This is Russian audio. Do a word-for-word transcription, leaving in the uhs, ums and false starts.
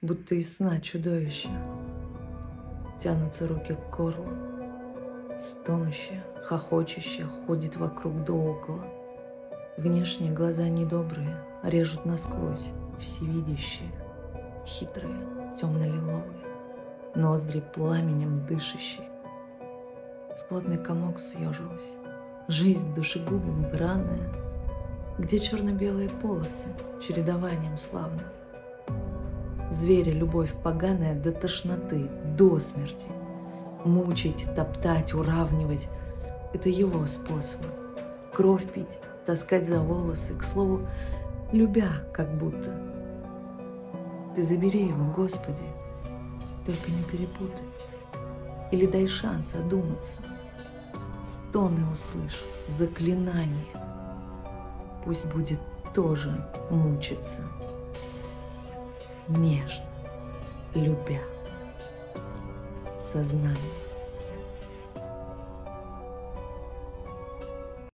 будто из сна чудовища. Тянутся руки к горлу, стонущая, хохочущая ходит вокруг да около. Внешне глаза недобрые, режут насквозь, всевидящие, хитрые, темно-лиловые, ноздри пламенем дышащие. В плотный комок съежилась, жизнь душегубом бранная, где черно-белые полосы чередованием славным. Зверя любовь поганая до тошноты, до смерти. Мучить, топтать, уравнивать — это его способ. Кровь пить, таскать за волосы, к слову, любя как будто. Ты забери его, Господи, только не перепутай. Или дай шанс одуматься. Стоны услышь, заклинание. Пусть будет тоже мучиться. Нежно, любя, сознание.